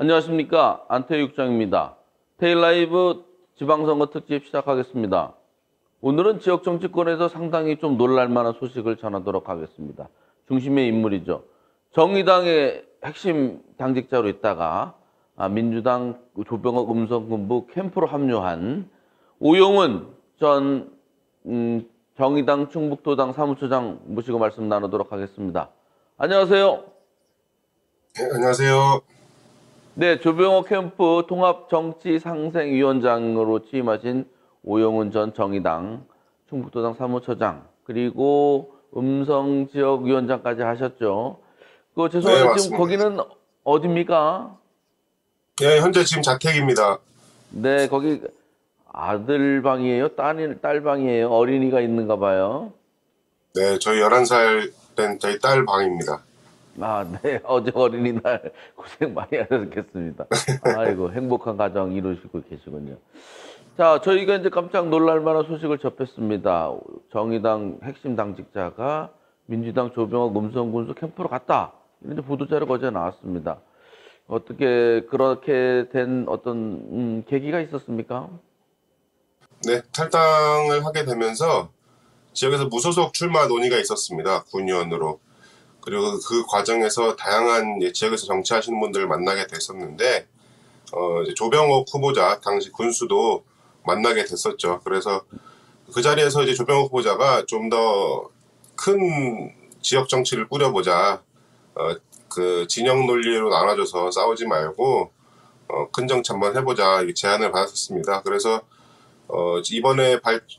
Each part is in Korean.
안녕하십니까. 안태육장입니다. 테일라이브 지방선거 특집 시작하겠습니다. 오늘은 지역 정치권에서 상당히 좀 놀랄만한 소식을 전하도록 하겠습니다. 중심의 인물이죠. 정의당의 핵심 당직자로 있다가 민주당 조병옥 음성군부 캠프로 합류한 오용훈 전 정의당 충북도당 사무처장 모시고 말씀 나누도록 하겠습니다. 안녕하세요. 네, 안녕하세요. 네, 조병옥 캠프 통합정치상생위원장으로 취임하신 오용훈 전 정의당 충북도당 사무처장 그리고 음성지역위원장까지 하셨죠. 네, 죄송한데 지금 맞습니다. 거기는 어디입니까? 네, 현재 지금 자택입니다. 네, 거기 아들 방이에요? 딸 방이에요? 어린이가 있는가 봐요. 네, 저희 11살 된 저희 딸 방입니다. 네. 어제 어린이날 고생 많이 하셨겠습니다. 아이고, 행복한 가정 이루시고 계시군요. 자, 저희가 이제 깜짝 놀랄 만한 소식을 접했습니다. 정의당 핵심 당직자가 민주당 조병옥 음성군수 캠프로 갔다. 이런 이제 보도자료가 어제 나왔습니다. 어떻게 그렇게 된 어떤 계기가 있었습니까? 네, 탈당을 하게 되면서 지역에서 무소속 출마 논의가 있었습니다. 군의원으로. 그리고 그 과정에서 다양한 지역에서 정치하시는 분들을 만나게 됐었는데 이제 조병옥 후보자 당시 군수도 만나게 됐었죠. 그래서 그 자리에서 이제 조병옥 후보자가 좀 더 큰 지역 정치를 꾸려보자. 그 진영 논리로 나눠줘서 싸우지 말고 큰 정치 한번 해보자 이렇게 제안을 받았었습니다. 그래서 이번에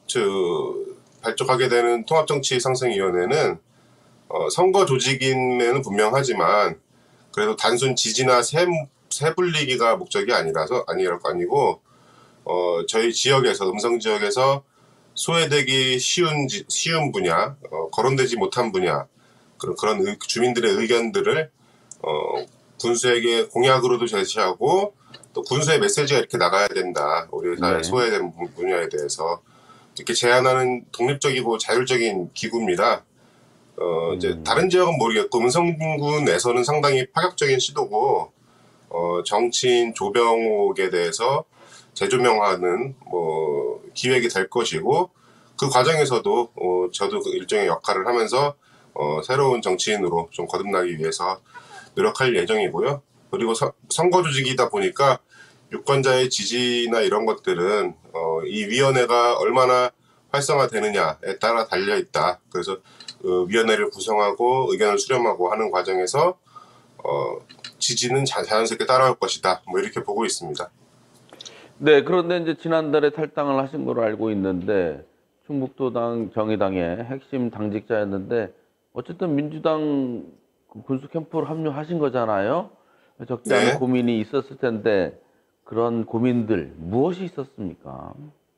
발족하게 되는 통합정치상생위원회는 선거 조직임에는 분명하지만 그래도 단순 지지나 세 불리기가 목적이 아니고 저희 지역에서 음성 지역에서 소외되기 쉬운 분야, 거론되지 못한 분야 그런 주민들의 의견들을 군수에게 공약으로도 제시하고 또 군수의 메시지가 이렇게 나가야 된다. 우리 사회 네. 소외된 분야에 대해서 이렇게 제안하는 독립적이고 자율적인 기구입니다. 이제 다른 지역은 모르겠고 음성군에서는 상당히 파격적인 시도고 정치인 조병옥에 대해서 재조명하는 기획이 될 것이고 그 과정에서도 저도 그 일종의 역할을 하면서 새로운 정치인으로 좀 거듭나기 위해서 노력할 예정이고요. 그리고 선거 조직이다 보니까 유권자의 지지나 이런 것들은 이 위원회가 얼마나 활성화되느냐에 따라 달려 있다. 그래서 위원회를 구성하고 의견을 수렴하고 하는 과정에서 지지는 자연스럽게 따라올 것이다. 이렇게 보고 있습니다. 네, 그런데 이제 지난달에 탈당을 하신 걸로 알고 있는데 충북도당 정의당의 핵심 당직자였는데 어쨌든 민주당 군수 캠프로 합류하신 거잖아요. 적지 않은 네. 고민이 있었을 텐데 그런 고민들 무엇이 있었습니까?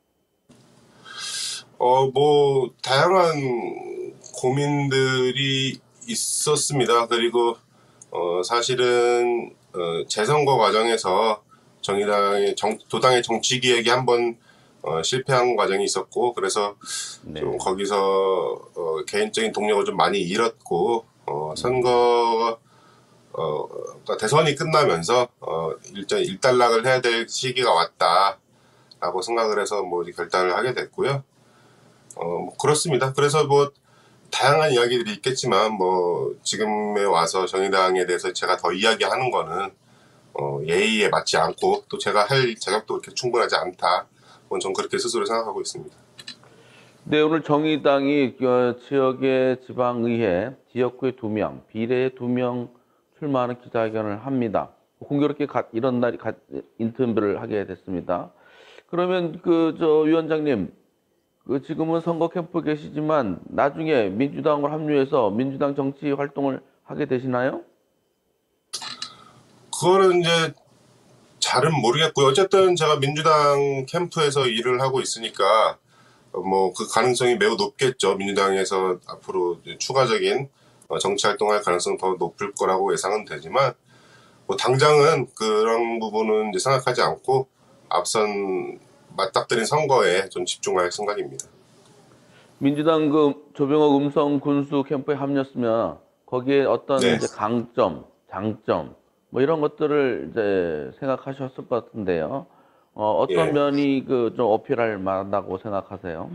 다양한 고민들이 있었습니다. 그리고 사실은 재선거 과정에서 도당의 정치 기획이 한번 실패한 과정이 있었고 그래서 네. 좀 거기서 개인적인 동력을 좀 많이 잃었고 선거가 대선이 끝나면서 일단락을 해야 될 시기가 왔다라고 생각을 해서 결단을 하게 됐고요. 그렇습니다. 그래서 다양한 이야기들이 있겠지만 지금에 와서 정의당에 대해서 제가 더 이야기하는 거는 예의에 맞지 않고 또 제가 할 자격도 그렇게 충분하지 않다. 전 그렇게 스스로 생각하고 있습니다. 네, 오늘 정의당이 지역의 지방의회 지역구에 2명, 비례에 2명 출마하는 기자회견을 합니다. 공교롭게 이런 날이 인터뷰를 하게 됐습니다. 그러면 위원장님, 지금은 선거 캠프 계시지만 나중에 민주당으로 합류해서 민주당 정치 활동을 하게 되시나요? 그거는 이제 잘은 모르겠고요. 어쨌든 제가 민주당 캠프에서 일을 하고 있으니까 그 가능성이 매우 높겠죠. 민주당에서 앞으로 추가적인 정치 활동할 가능성은 더 높을 거라고 예상은 되지만 당장은 그런 부분은 이제 생각하지 않고 앞선 맞닥뜨린 선거에 좀 집중할 생각입니다. 민주당 조병옥 음성 군수 캠프에 합류했으면 거기에 어떤 네. 이제 강점, 장점 뭐 이런 것들을 이제 생각하셨을 것 같은데요. 어떤 예. 면이 그 좀 어필할 만하다고 생각하세요?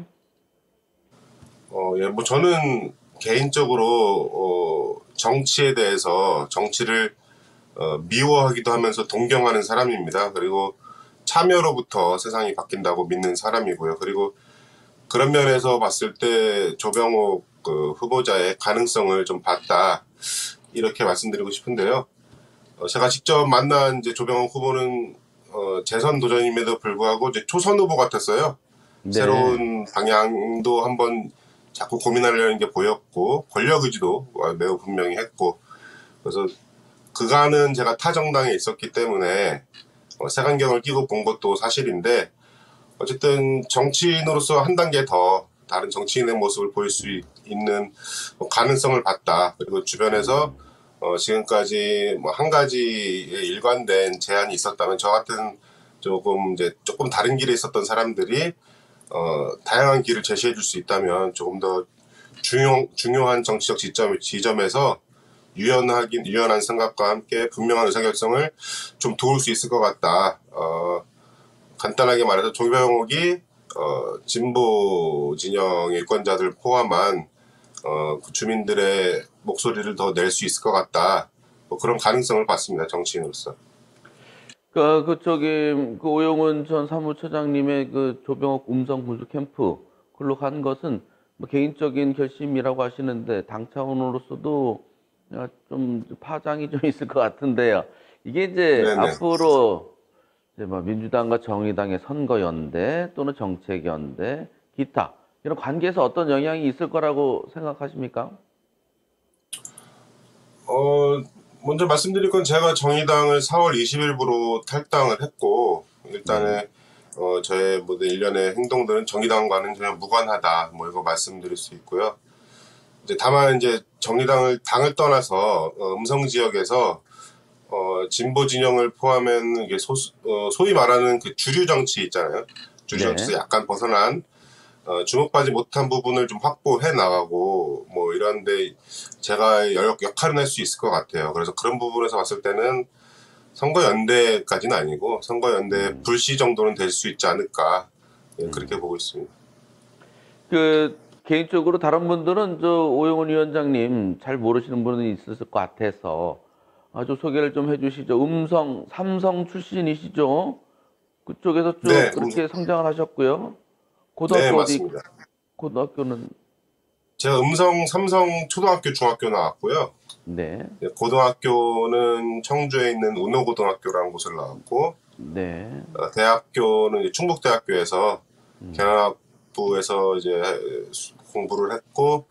예, 뭐 저는 개인적으로 정치에 대해서 정치를 미워하기도 하면서 동경하는 사람입니다. 그리고 참여로부터 세상이 바뀐다고 믿는 사람이고요. 그리고 그런 면에서 봤을 때 조병옥 그 후보자의 가능성을 좀 봤다. 이렇게 말씀드리고 싶은데요. 제가 직접 만난 이제 조병옥 후보는 재선 도전임에도 불구하고 이제 초선 후보 같았어요. 네. 새로운 방향도 한번 자꾸 고민하려는 게 보였고 권력 의지도 매우 분명히 했고 그래서 그간은 제가 타 정당에 있었기 때문에 색안경을 끼고 본 것도 사실인데 어쨌든 정치인으로서 한 단계 더 다른 정치인의 모습을 보일 수 있는 가능성을 봤다. 그리고 주변에서 지금까지 뭐 한 가지의 일관된 제안이 있었다면 저 같은 조금 다른 길에 있었던 사람들이 다양한 길을 제시해 줄 수 있다면 조금 더 중요한 정치적 지점에서 유연한 생각과 함께 분명한 의사결정을 좀 도울 수 있을 것 같다. 간단하게 말해서 조병옥이 진보 진영 유권자들 포함한 그 주민들의 목소리를 더 낼 수 있을 것 같다. 뭐 그런 가능성을 봤습니다. 정치인으로서. 저기, 그 오영훈 전 사무처장님의 그 조병옥 음성 군수 캠프, 글로 간 것은 뭐 개인적인 결심이라고 하시는데, 당 차원으로서도 좀 파장이 좀 있을 것 같은데요. 이게 이제 네네. 앞으로 이제 뭐 민주당과 정의당의 선거연대 또는 정책연대, 기타, 이런 관계에서 어떤 영향이 있을 거라고 생각하십니까? 어, 먼저 말씀드릴 건 제가 정의당을 4월 20일부로 탈당을 했고, 네. 일단은, 저의 모든 일련의 행동들은 정의당과는 전혀 무관하다. 뭐 이거 말씀드릴 수 있고요. 이제 다만 이제 당을 떠나서, 음성 지역에서, 진보 진영을 포함한 이게 소위 말하는 그 주류 정치 있잖아요. 주류 네. 정치에서 약간 벗어난 주목받지 못한 부분을 좀 확보해 나가고 뭐 이런데 제가 역할은 할 수 있을 것 같아요. 그래서 그런 부분에서 봤을 때는 선거연대까지는 아니고 선거연대 음. 불씨 정도는 될 수 있지 않을까 예, 그렇게 음. 보고 있습니다. 개인적으로 다른 분들은 오영훈 위원장님 잘 모르시는 분이 있을 것 같아서 아주 소개를 좀 해주시죠. 삼성 출신이시죠? 그쪽에서 쭉 네, 그렇게 성장을 하셨고요. 네 고등학교 어디, 맞습니다. 고등학교는, 제가 삼성 초등학교 중학교 나왔고요. 네, 예, 고등학교는 청주에 있는 운호고등학교라는 곳을 나왔고 네, 대학교는 이제 충북대학교에서 음, 경영학부에서 이제 공부를 했고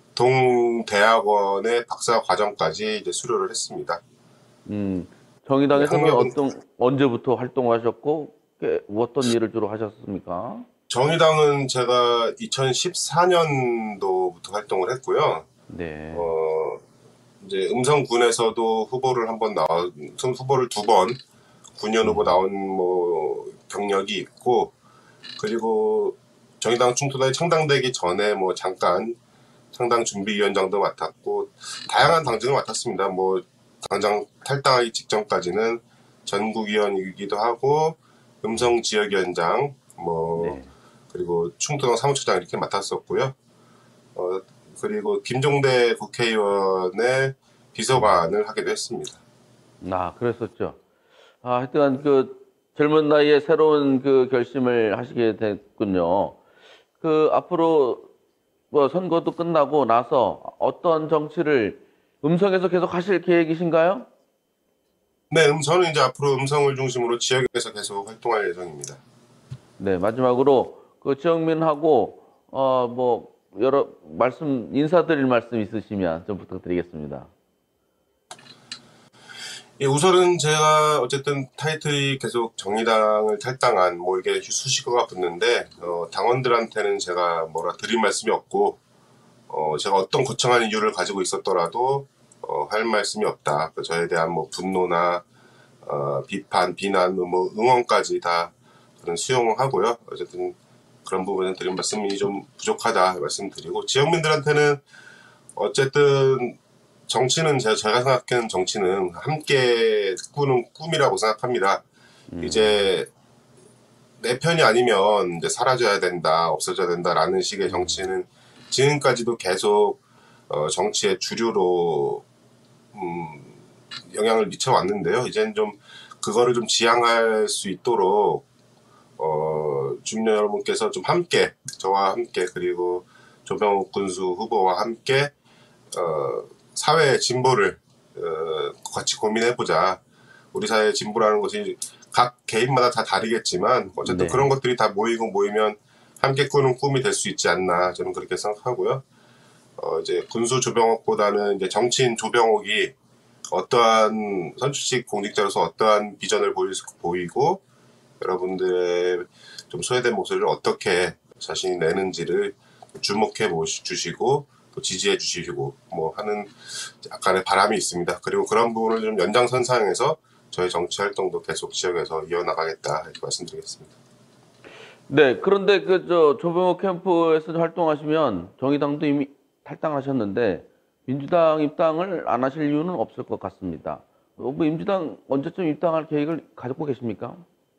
동대학원의 박사 과정까지 이제 수료를 했습니다. 음, 예, 정의당에서는 학력은 언제부터 활동하셨고, 어떤 일을 주로 하셨습니까? 정의당은 제가 2014년도부터 활동을 했고요. 네, 어, 이제 음성군에서도 후보를 두 번, 9년 후보 음, 나온 뭐 경력이 있고, 그리고 정의당 충투단이 창당되기 전에 뭐 잠깐 창당 준비위원장도 맡았고, 다양한 당직을 맡았습니다. 뭐 당장 탈당하기 직전까지는 전국위원이기도 하고, 음, 음성지역위원장, 뭐 네. 그리고 충청도 사무처장 이렇게 맡았었고요. 어, 그리고 김종대 국회의원의 음. 비서관을 하기도 했습니다. 그랬었죠. 하여튼 젊은 나이에 새로운 결심을 하시게 됐군요. 앞으로 뭐 선거도 끝나고 나서 어떤 정치를 음성에서 계속 하실 계획이신가요? 네, 저는 이제 앞으로 음성을 중심으로 지역에서 계속 활동할 예정입니다. 네, 마지막으로 지영민하고 뭐 여러 인사드릴 말씀 있으시면 좀 부탁드리겠습니다. 예, 우선은 제가 어쨌든 타이틀이 계속 정의당을 탈당한 뭐 이게 수식어가 붙는데 당원들한테는 제가 뭐라 드릴 말씀이 없고 제가 어떤 거창한 이유를 가지고 있었더라도 할 말씀이 없다. 저에 대한 뭐 분노나 비판, 비난, 뭐 응원까지 다 저는 수용하고요. 어쨌든 그런 부분은 드린 말씀이 좀 부족하다 말씀드리고 지역민들한테는 어쨌든 정치는 제가 생각하는 정치는 함께 꾸는 꿈이라고 생각합니다. 이제 내 편이 아니면 이제 사라져야 된다, 없어져야 된다라는 식의 정치는 지금까지도 계속 정치의 주류로 영향을 미쳐왔는데요. 이제는 좀 그거를 좀 지향할 수 있도록 주민 여러분께서 좀 함께 저와 함께 그리고 조병욱 군수 후보와 함께 사회의 진보를 같이 고민해보자. 우리 사회의 진보라는 것이 각 개인마다 다 다르겠지만 어쨌든 네. 그런 것들이 다 모이면 함께 꾸는 꿈이 될 수 있지 않나 저는 그렇게 생각하고요. 이제 군수 조병옥보다는 이제 정치인 조병옥이 어떠한 선출직 공직자로서 어떠한 비전을 보이고 여러분들의 좀 소외된 목소리를 어떻게 자신이 내는지를 주목해 주시고 또 지지해 주시고 뭐 하는 약간의 바람이 있습니다. 그리고 그런 부분을 좀 연장선상에서 저희 정치 활동도 계속 지역에서 이어나가겠다 이렇게 말씀드리겠습니다. 네, 그런데 조병옥 캠프에서 활동하시면 정의당도 이미 탈당하셨는데 민주당 입당을 안 하실 이유는 없을 것 같습니다. 뭐 민주당 언제쯤 입당할 계획을 가지고 계십니까?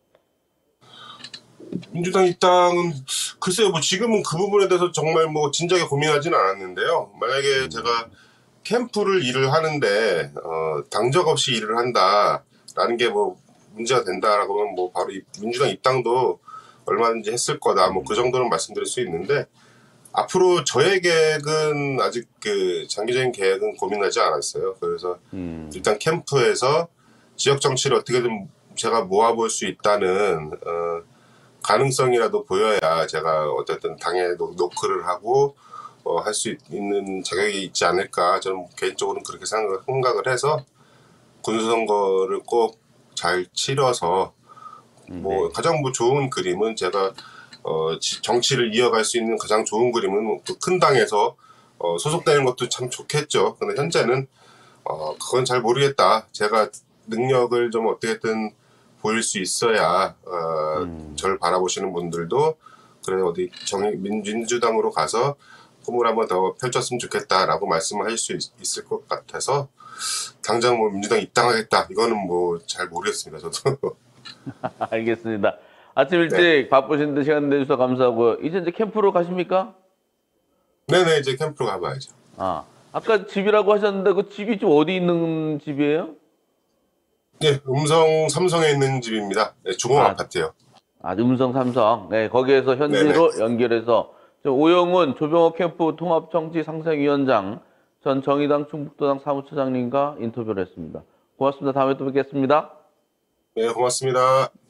민주당 입당은 글쎄요, 뭐 지금은 그 부분에 대해서 정말 뭐 진작에 고민하지는 않았는데요. 만약에 제가 캠프를 일을 하는데 당적 없이 일을 한다라는 게 뭐 문제가 된다라고 하면 뭐 바로 민주당 입당도 얼마든지 했을 거다. 뭐 그 정도는 말씀드릴 수 있는데 앞으로 저의 계획은 아직 그 장기적인 계획은 고민하지 않았어요. 그래서 일단 캠프에서 지역 정치를 어떻게든 제가 모아볼 수 있다는 가능성이라도 보여야 제가 어쨌든 당에 노크를 하고 할 수 있는 자격이 있지 않을까 저는 개인적으로는 그렇게 생각을 해서 군수선거를 꼭 잘 치러서 뭐 가장 뭐 좋은 그림은 제가 정치를 이어갈 수 있는 가장 좋은 그림은 그 큰 당에서 소속되는 것도 참 좋겠죠. 근데 현재는 그건 잘 모르겠다. 제가 능력을 좀 어떻게든 보일 수 있어야 저를 바라보시는 분들도 그래 어디 민주당으로 가서 꿈을 한번 더 펼쳤으면 좋겠다라고 말씀을 할 수 있을 것 같아서 당장 뭐 민주당 입당하겠다 이거는 뭐 잘 모르겠습니다. 저도. 알겠습니다. 아침 일찍 네. 바쁘신데 시간 내주셔서 감사하고요. 이제 캠프로 가십니까? 네네 이제 캠프로 가봐야죠. 아까 집이라고 하셨는데 그 집이 좀 어디 있는 집이에요? 네, 음성 삼성에 있는 집입니다. 네, 중공 아파트요. 음성 삼성. 네, 거기에서 현지로 네네. 연결해서 오영훈 조병옥 캠프 통합정치 상생위원장 전 정의당 충북도당 사무처장님과 인터뷰를 했습니다. 고맙습니다. 다음에 또 뵙겠습니다. 네, 고맙습니다.